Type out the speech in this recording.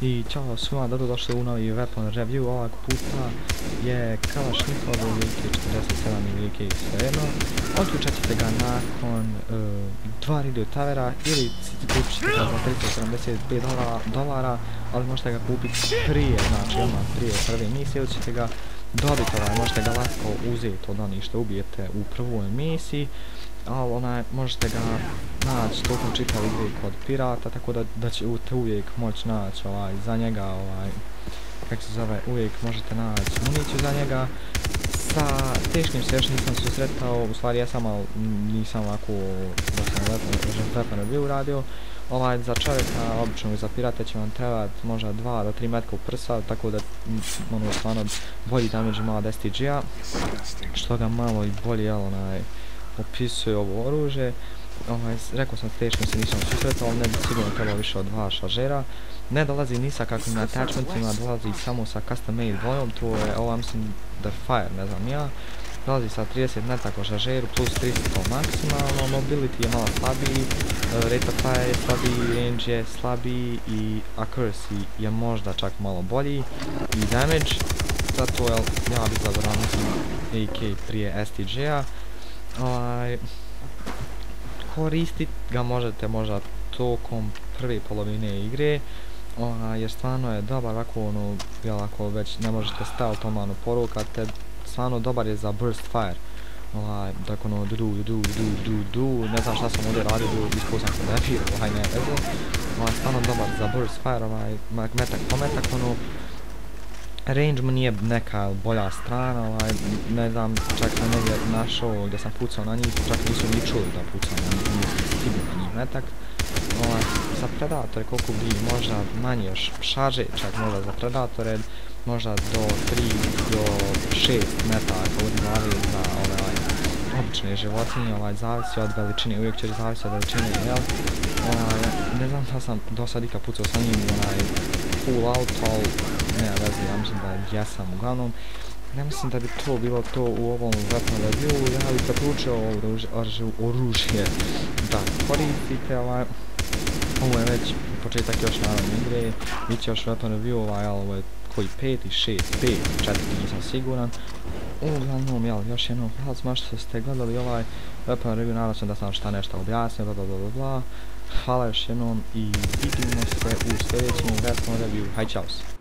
I ćao svima, dobrodošli u novi weapon review. Ovog puta je Kalashnikov AK-47 ili AK-47. Otključat ćete ga nakon 2 radio tavera ili kupit ćete ga za $375, ali možete ga kupiti prije, znači odmah prije prve misije, ili ćete ga dobiti, možete ga lako uzeti od onih što ubijete u prvoj misiji, ali možete ga naći tokom čitave igre kod pirata, tako da ćete uvijek moći naći za njega, kako se zove, uvijek možete naći municiju za njega. Sa teškim se još nisam susretao, u stvari jesam, ali nisam ovako dok sam weapon review uradio. Za čovjeka, za pirate će vam trebati možda 2 do 3 metka u prsa, tako da stvarno bolji damage ima od STG-a, što ga malo i bolje opisuje ovo oružje. Rekao sam teško se nisam susretao, ali ne bi sigurno trebalo više od 2 šaržera. Ne dolazi ni sa kakvim attachmentima, dolazi samo sa custom made bojom, to je mislim da Fire, ne znam ja. Dolazi sa 30 metaka u šaržeru plus 300 maksimalno, mobility je malo slabiji, rate of fire je slabiji, range je slabiji i accuracy je možda čak malo bolji i damage, zato ja bih zabrao AK prije STG-a. Koristit ga možete možda tokom prve polovine igre, jer stvarno je dobar ovako, ako već ne možete staviti porukate, stvarno dobar je za burst fire. Dakle ne znam šta sam ovdje radio, ispao sam se debir, ne veze. Stvarno dobar za burst fire, metak po metak, range mu nije neka bolja strana, ne znam, čak sam negdje našao gdje sam pucao na njih, čak nisu ni čuli da pucao na njih, nisam stigao na njih metak. Za predatore koliko bi možda manje još šarže, čak možda za predatore, možda do 3 do 6 metaka od glavi za obične životinje, zavisi od veličine, uvijek će zavisi od veličine, jel? Ne znam da sam do sad ikad pucao sa njim full out, ali nema veze, ja mislim da jesam uglavnom. Ne mislim da bi to bilo to u ovom weapon review, ja bih preporučio oružje da koristite, ovo je već početak još naravno igre, bit će još weapon review, ovo je koji 5 i 6, 5, 4 nisam siguran. Uglavnom, još jednom hvala svima što ste gledali ovaj weapon review, nadam se da sam šta nešto objasnio, bla. Hvala još jednom i vidimo se u sljedećem weapon review, haj čaos!